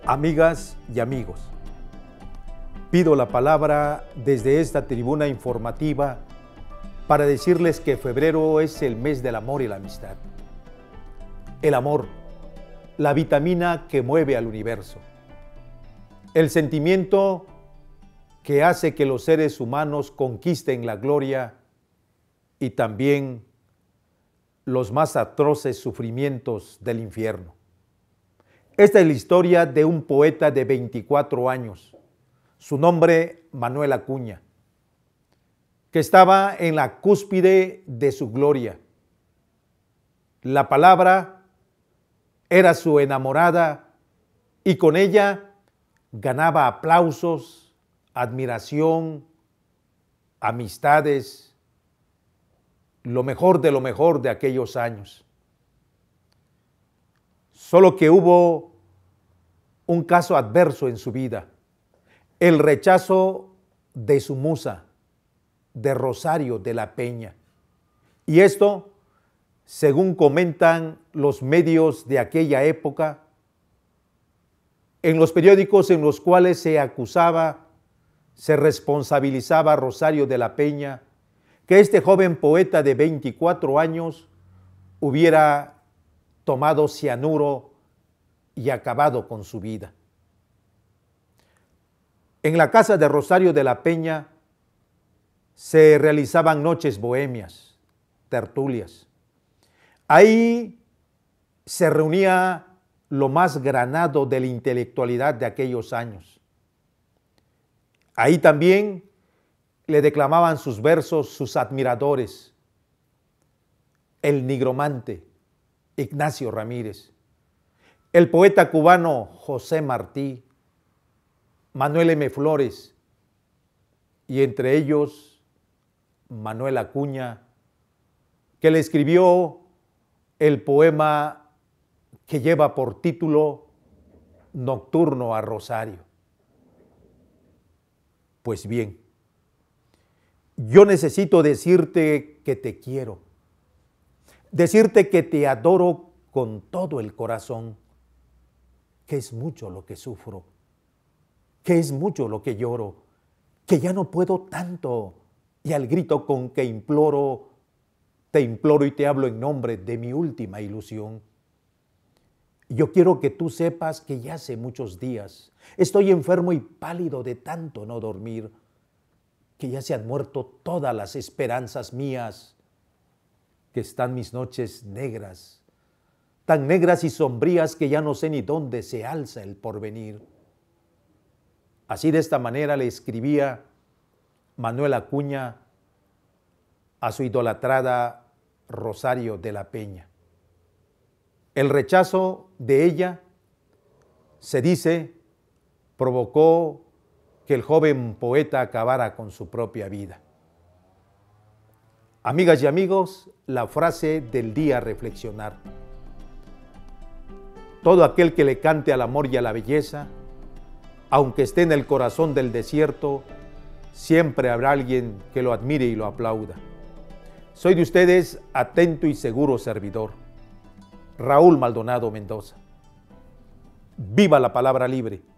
Amigas y amigos, pido la palabra desde esta tribuna informativa para decirles que febrero es el mes del amor y la amistad. El amor, la vitamina que mueve al universo. El sentimiento que hace que los seres humanos conquisten la gloria y también los más atroces sufrimientos del infierno. Esta es la historia de un poeta de 24 años, su nombre Manuel Acuña, que estaba en la cúspide de su gloria. La palabra era su enamorada y con ella ganaba aplausos, admiración, amistades, lo mejor de aquellos años. Solo que hubo un caso adverso en su vida, el rechazo de su musa, de Rosario de la Peña. Y esto, según comentan los medios de aquella época, en los periódicos en los cuales se acusaba, se responsabilizaba a Rosario de la Peña, que este joven poeta de 24 años hubiera tomado cianuro y acabado con su vida. En la casa de Rosario de la Peña se realizaban noches bohemias, tertulias. Ahí se reunía lo más granado de la intelectualidad de aquellos años. Ahí también le declamaban sus versos sus admiradores, el nigromante Ignacio Ramírez, el poeta cubano José Martí, Manuel M. Flores y entre ellos Manuel Acuña, que le escribió el poema que lleva por título Nocturno a Rosario. Pues bien, yo necesito decirte que te quiero, decirte que te adoro con todo el corazón, que es mucho lo que sufro, que es mucho lo que lloro, que ya no puedo tanto, y al grito con que imploro, te imploro y te hablo en nombre de mi última ilusión. Yo quiero que tú sepas que ya hace muchos días estoy enfermo y pálido de tanto no dormir, que ya se han muerto todas las esperanzas mías, que están mis noches negras, tan negras y sombrías que ya no sé ni dónde se alza el porvenir. Así de esta manera le escribía Manuel Acuña a su idolatrada Rosario de la Peña. El rechazo de ella, se dice, provocó que el joven poeta acabara con su propia vida. Amigas y amigos, la frase del día a reflexionar. Todo aquel que le cante al amor y a la belleza, aunque esté en el corazón del desierto, siempre habrá alguien que lo admire y lo aplauda. Soy de ustedes atento y seguro servidor, Raúl Maldonado Mendoza. ¡Viva la palabra libre!